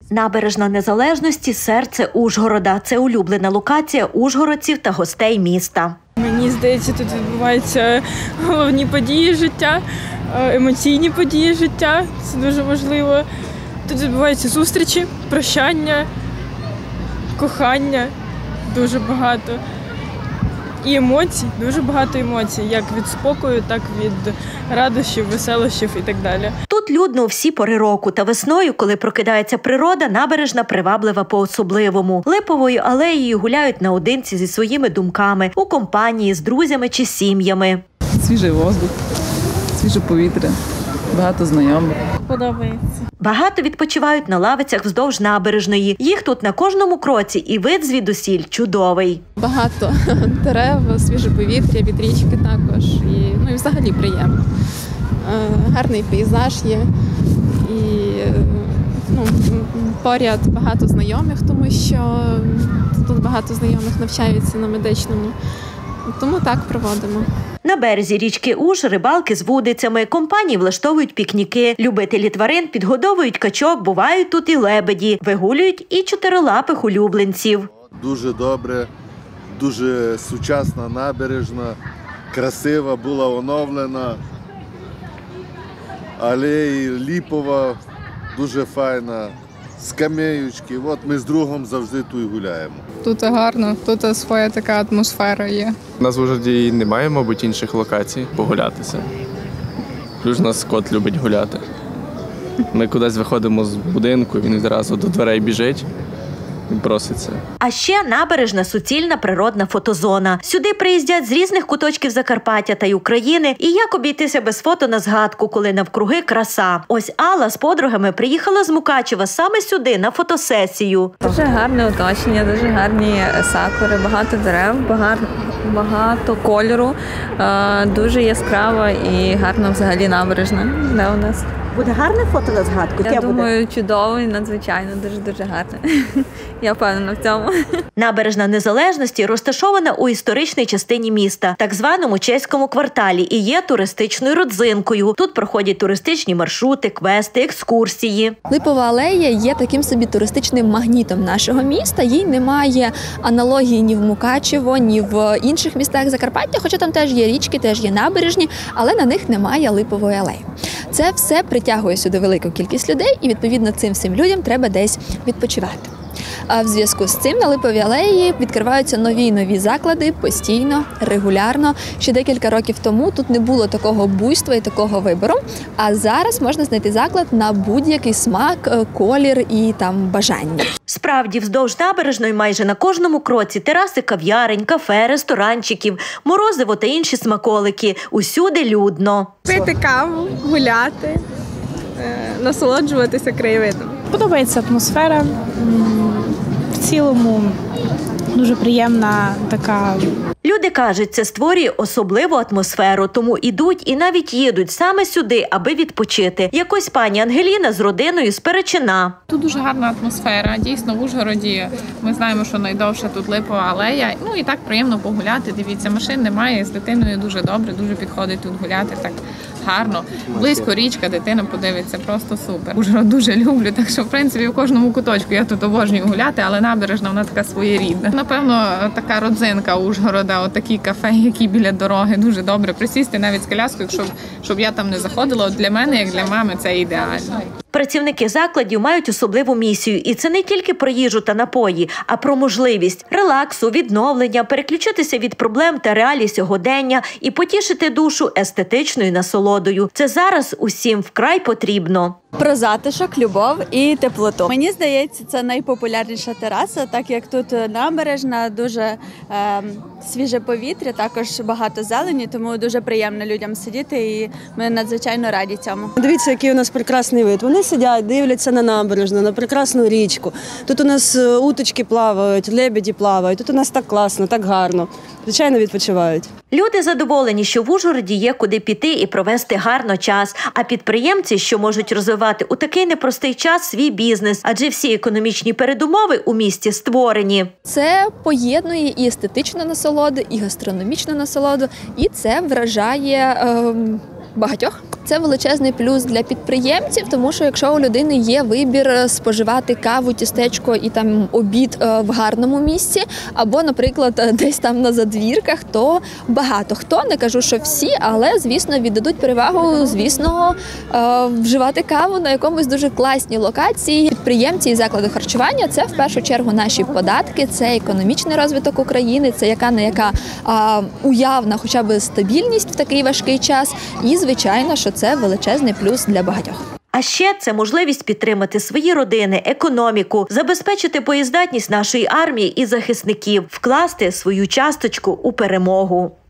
Набережна Незалежності – серце Ужгорода. Це улюблена локація ужгородців та гостей міста. Мені здається, тут відбуваються головні події життя, емоційні події життя. Це дуже важливо. Тут відбуваються зустрічі, прощання, кохання. Дуже багато. І емоцій, дуже багато емоцій, як від спокою, так від радощів, веселощів і так далі. Тут людно у всі пори року, та весною, коли прокидається природа, набережна приваблива по-особливому. Липовою алеєю гуляють наодинці зі своїми думками, у компанії, з друзями чи сім'ями. Свіжий воздух, свіже повітря, багато знайомих. Подобається. Багато відпочивають на лавицях вздовж набережної. Їх тут на кожному кроці, і вид звідусіль чудовий. Багато дерев, свіже повітря від річки також. І взагалі приємно. Гарний пейзаж є. І поряд багато знайомих, тому що тут багато знайомих навчаються на медичному. Тому так проводимо. На березі річки Уж рибалки з вудицями, компанії влаштовують пікніки. Любителі тварин підгодовують качок, бувають тут і лебеді. Вигулюють і чотирилапих улюбленців. Дуже добре, дуже сучасна набережна, красива, була оновлена. Алеї ліпова, дуже файна. Скамеючки. От ми з другом завжди тут гуляємо. Тут гарно, тут своя така атмосфера є. У нас в Ужгороді немає, мабуть, інших локацій погулятися. Плюс нас кот любить гуляти. Ми кудись виходимо з будинку, він відразу до дверей біжить і проситься. А ще набережна – суцільна природна фотозона. Сюди приїздять з різних куточків Закарпаття та й України. І як обійтися без фото на згадку, коли навкруги краса. Ось Алла з подругами приїхала з Мукачева саме сюди, на фотосесію. Дуже гарне оточення, дуже гарні сакури, багато дерев, багато кольору, дуже яскрава і гарна взагалі набережна. Де у нас? Буде гарне фото на згадку? Я думаю, чудовий, надзвичайно, дуже гарне. Я впевнена в цьому. Набережна Незалежності розташована у історичній частині міста, так званому чеському кварталі, і є туристичною родзинкою. Тут проходять туристичні маршрути, квести, екскурсії. Липова алея є таким собі туристичним магнітом нашого міста. Їй немає аналогії ні в Мукачево, ні в інших містах Закарпаття, хоча там теж є річки, теж є набережні, але на них немає липової алеї. Це все притягує сюди велику кількість людей, і, відповідно, цим всім людям треба десь відпочивати. А в зв'язку з цим на Липовій алеї відкриваються нові й нові заклади постійно, регулярно. Ще декілька років тому тут не було такого буйства і такого вибору, а зараз можна знайти заклад на будь-який смак, колір і там бажання. Справді, вздовж набережної майже на кожному кроці тераси кав'ярень, кафе, ресторанчиків, морозиво та інші смаколики. Усюди людно. Пити каву, гуляти, насолоджуватися краєвидом. Подобається атмосфера. В цілому дуже приємна така. Люди кажуть, це створює особливу атмосферу, тому ідуть і навіть їдуть саме сюди, аби відпочити. Якось пані Ангеліна з родиною з Перечина. Тут дуже гарна атмосфера. Дійсно, в Ужгороді ми знаємо, що найдовша тут Липова алея. Ну і так приємно погуляти. Дивіться, машин немає, з дитиною дуже добре, дуже підходить тут гуляти так гарно. Близько річка, дитина подивиться, просто супер. Ужгород дуже люблю, так що, в принципі, в кожному куточку я тут обожнюю гуляти, але набережна, вона така своєрідна. Напевно, така родзинка Ужгорода, отакі кафе, які біля дороги, дуже добре присісти навіть з коляскою, щоб я там не заходила. От для мене, як для мами, це ідеально. Працівники закладів мають особливу місію. І це не тільки про їжу та напої, а про можливість релаксу, відновлення, переключитися від проблем та реалій сьогодення і потішити душу естетичною насолодою. Це зараз усім вкрай потрібно. Про затишок, любов і теплоту. Мені здається, це найпопулярніша тераса, так як тут набережна, дуже свіже повітря, також багато зелені, тому дуже приємно людям сидіти і ми надзвичайно раді цьому. Дивіться, який у нас прекрасний вид. Вони сидять, дивляться на набережну, на прекрасну річку. Тут у нас уточки плавають, лебеді плавають, тут у нас так класно, так гарно. Звичайно, відпочивають. Люди задоволені, що в Ужгороді є куди піти і провести гарно час, а підприємці, що можуть розвивати у такий непростий час свій бізнес, адже всі економічні передумови у місті створені. Це поєднує і естетичну насолоду, і гастрономічну насолоду, і це вражає багатьох. Це величезний плюс для підприємців, тому що якщо у людини є вибір споживати каву, тістечко і там обід в гарному місці, або, наприклад, десь там на задвірках, то багато хто, не кажу, що всі, але, звісно, віддадуть перевагу, звісно, вживати каву на якомусь дуже класній локації. Підприємці і заклади харчування – це в першу чергу наші податки, це економічний розвиток України, це яка-не-яка уявна хоча б стабільність в такий важкий час. І, звичайно, що це величезний плюс для багатьох. А ще це можливість підтримати свої родини, економіку, забезпечити боєздатність нашої армії і захисників, вкласти свою часточку у перемогу.